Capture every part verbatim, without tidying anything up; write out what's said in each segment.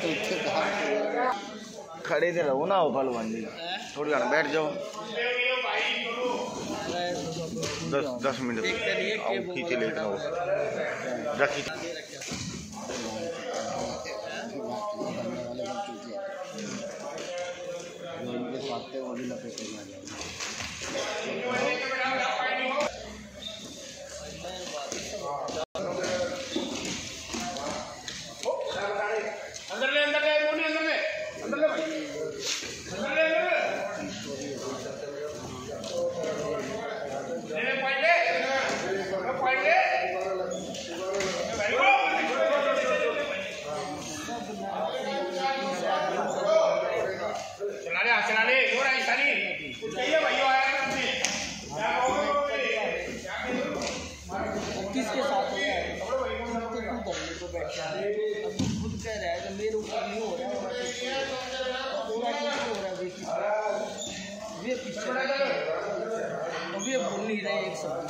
खड़े थे रहो ना, हो पहलवान जी थोड़ी गाना बैठ जाओ। दस दस मिनट खींचे लेते हो रखी अंदर ले अंदर ले अंदर ले अंदर ले अंदर ले भाई अंदर ले ले ले पॉइंट ले पॉइंट ले चला ले चला ले जोर ऐसा नहीं कुछ चाहिए भाई आया हमने क्या कहोगे किसके साथ है तो बैठ जा खुद कह रहा है कि मेरे ऊपर नहीं हो रहा है पूरा कुछ हो रहा है वे पीछे वे बोल नहीं रहे एक शब्द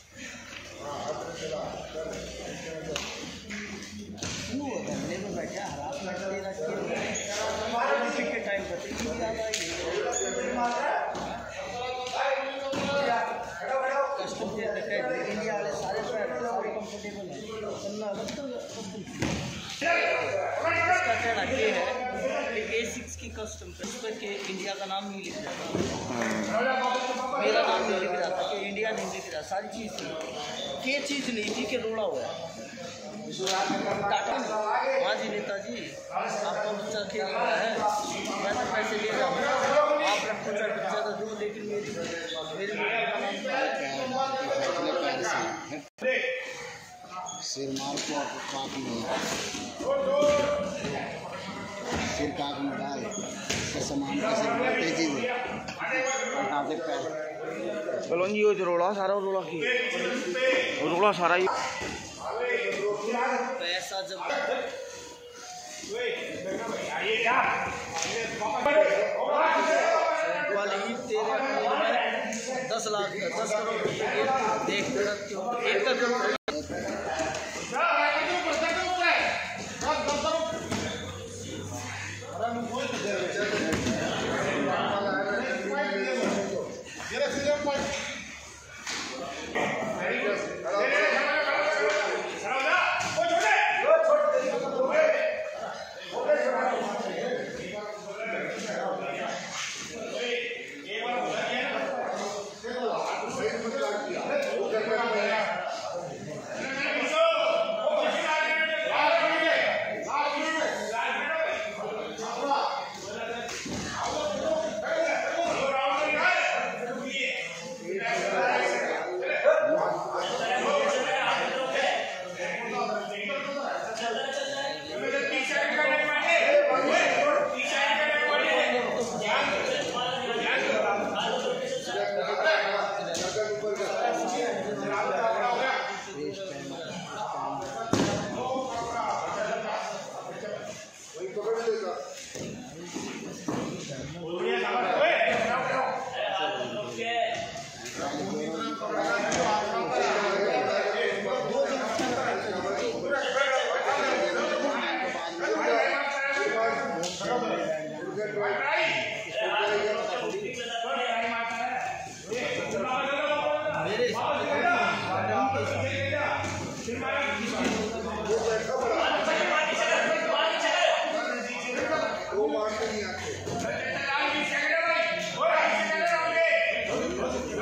क्यों होता है मेरे को बैठा हरासमेंट दे रखी ओलंपिक के टाइम पर कस्टम के इंडिया वाले सारे सारे कंफर्टेबल है इसका कहना ये है कि ए सिक्स की कस्टम पे उस पर के इंडिया का नाम नहीं लिख रहा था, मेरा नाम नहीं लिख रहा था, कि इंडिया नहीं लिख रहा, सारी चीज़ थी ये चीज़ नहीं थी कि रोड़ा हुआ है टाटा नहीं। हाँ जी नेताजी आपका बच्चा खेल रहा है, मैं तो पैसे ले रहा हूँ, आप रखो चाहे बच्चा तो दो, लेकिन मेरी मेरे बेटे का नाम सिर मार को काक में सिर काक में डाल इसका सामान कैसे तेजी में उठाते पैर बलवन जी। वो रोड़ा सारा रोड़ा की रोड़ा सारा ही पैसा जब वाली तेरे दस लाख दस करोड़ देख एक करोड़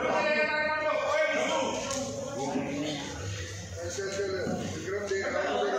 विक्रम